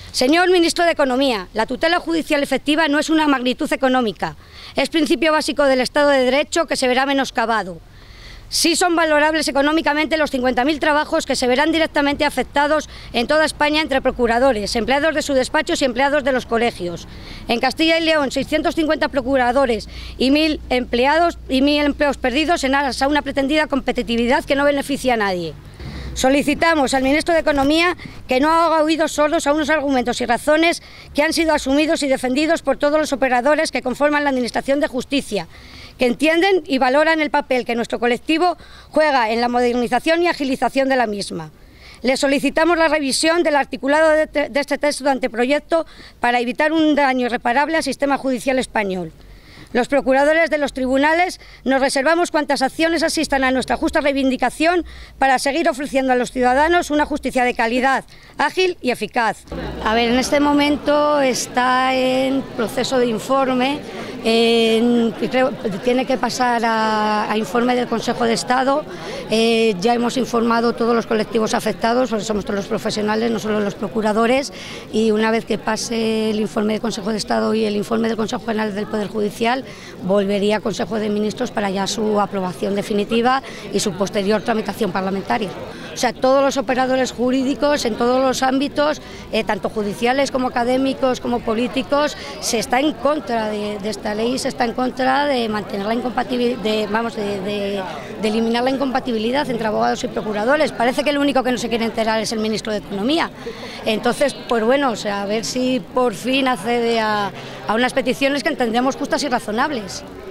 Señor Ministro de Economía, la tutela judicial efectiva no es una magnitud económica, es principio básico del Estado de Derecho que se verá menoscabado. Sí son valorables económicamente los 50.000 trabajos que se verán directamente afectados en toda España entre procuradores, empleados de sus despachos y empleados de los colegios. En Castilla y León, 650 procuradores y 1.000 empleados y 1.000 empleos perdidos en aras a una pretendida competitividad que no beneficia a nadie. Solicitamos al Ministro de Economía que no haga oídos sordos a unos argumentos y razones que han sido asumidos y defendidos por todos los operadores que conforman la Administración de Justicia, que entienden y valoran el papel que nuestro colectivo juega en la modernización y agilización de la misma. Le solicitamos la revisión del articulado de este texto de anteproyecto para evitar un daño irreparable al sistema judicial español. Los procuradores de los tribunales nos reservamos cuantas acciones asistan a nuestra justa reivindicación para seguir ofreciendo a los ciudadanos una justicia de calidad, ágil y eficaz. A ver, en este momento está en proceso de informe, creo que tiene que pasar a informe del Consejo de Estado. Ya hemos informado todos los colectivos afectados, porque somos todos los profesionales, no solo los procuradores, y una vez que pase el informe del Consejo de Estado y el informe del Consejo General del Poder Judicial, volvería a Consejo de Ministros para ya su aprobación definitiva y su posterior tramitación parlamentaria. O sea, todos los operadores jurídicos en todos los ámbitos, tanto judiciales como académicos como políticos, se está en contra de esta ley, se está en contra de mantener la incompatibilidad, de eliminar la incompatibilidad entre abogados y procuradores. Parece que el único que no se quiere enterar es el Ministro de Economía. Entonces, pues bueno, o sea, a ver si por fin accede a unas peticiones que entendemos justas y razonables.